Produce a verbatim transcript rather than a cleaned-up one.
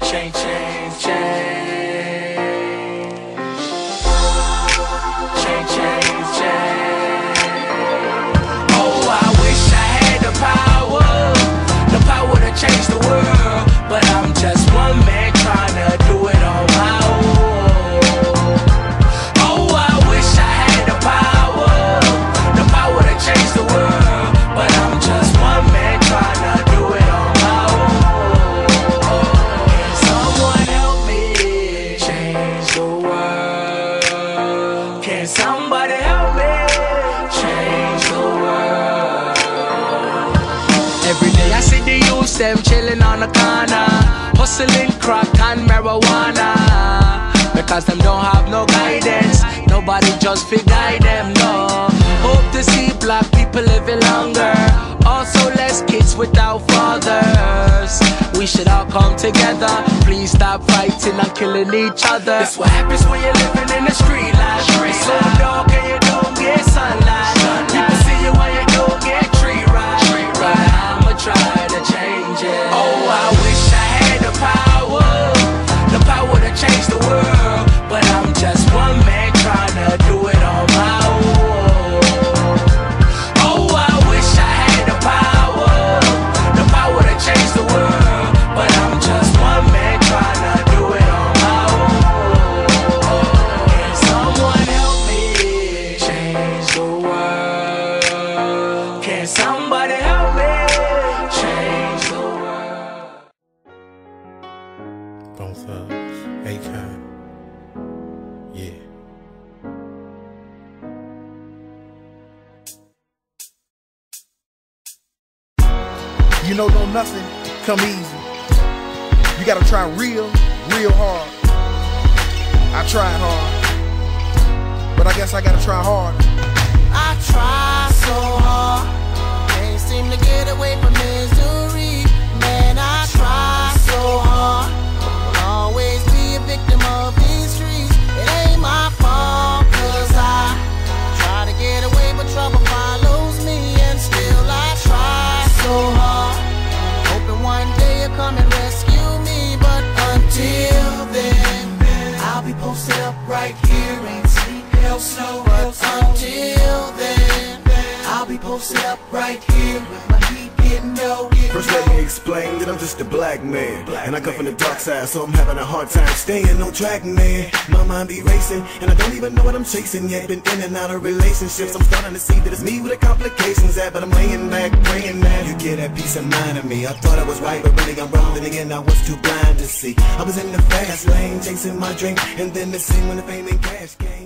Change, change, change. Change, change, change. Oh, I wish I had the power, the power to change the world, but I'm just one man trying to do it on my own. Oh, I wish I had the power, the power to change the world, but I'm just one man trying to do it on my own. Can someone help me change the world? Can somebody help me change the world? Every day I see the youth them chilling on the corner, hustling crack and marijuana, because them don't have no guidance. Nobody just fi guide them, no. Hope to see black people living longer, also less kids without fathers. We should all come together, please stop fighting and killing each other. That's what happens when you're living in the street life. It's so dark and you don't get sunlight. People see you when you don't get tree right. But I'ma try to change it. Oh, I wish I had the power, the power to change the world, but I'm just one man trying to do it on my own. Oh, I wish I had the power, the power to change the world, but I'm just one man trying to do it on my own. Can someone help me change the world? Can somebody help me change the world? Bone Thugs, Akon, yeah. You know, don't nothing come easy. You gotta try real, real hard. I tried hard, but I guess I gotta try harder. I try so hard, can't seem to get away from misery. Man, I try so hard, will always be a victim of these streets. It ain't my fault, cause I try to get away, but trouble follows me. And still I try so hard, hoping one day you'll come and rescue me. But until then, I'll be posted up right here, ain't sleep, hell, snow. But until then, I'll be posted up right here with my heat getting low. First let me explain that I'm just a black man, and I come from the dark side, so I'm having a hard time staying on track, man. My mind be racing, and I don't even know what I'm chasing yet. Been in and out of relationships, I'm starting to see that it's me with the complications at. But I'm laying back, praying that you get that peace of mind of me. I thought I was right, but really I'm wrong. Then again, I was too blind to see. I was in the fast lane, chasing my dream, and then the scene when the fame and cash came.